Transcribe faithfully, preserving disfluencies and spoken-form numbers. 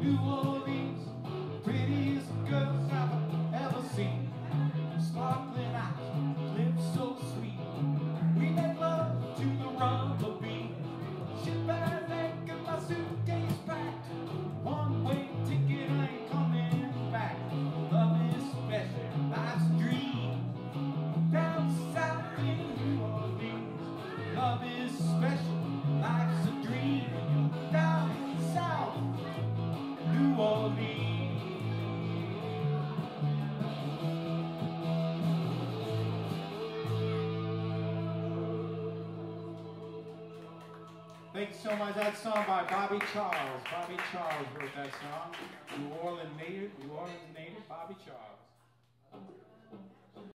New Orleans, prettiest girls I've ever seen. Sparkling eyes, lips so sweet. We make love to the rumble beat. Ship at anchor, my suitcase packed. One-way ticket, I ain't coming back. Love is special, life's a dream. Down south in New Orleans, love is special, life's a dream. Down south, New Orleans. Thank you so much. That song by Bobby Charles. Bobby Charles wrote that song. New Orleans native, New Orleans native, Bobby Charles.